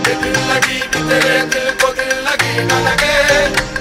ये दिल लगी कि तेरे दिल को दिल लगी न लगे।